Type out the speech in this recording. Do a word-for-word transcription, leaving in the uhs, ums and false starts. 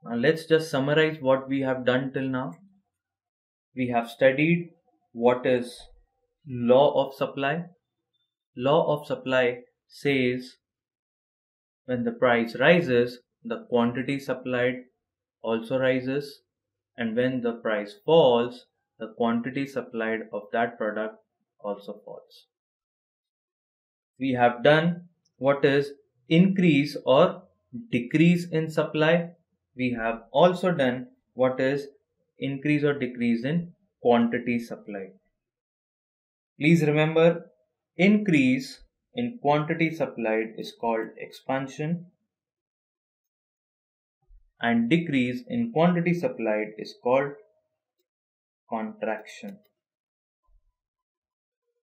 Now let's just summarize what we have done till now. We have studied what is law of supply. Law of supply says when the price rises, the quantity supplied also rises, and when the price falls, the quantity supplied of that product also falls. We have done what is increase or decrease in supply. We have also done what is increase or decrease in quantity supplied. Please remember, increase in quantity supplied is called expansion, and decrease in quantity supplied is called contraction.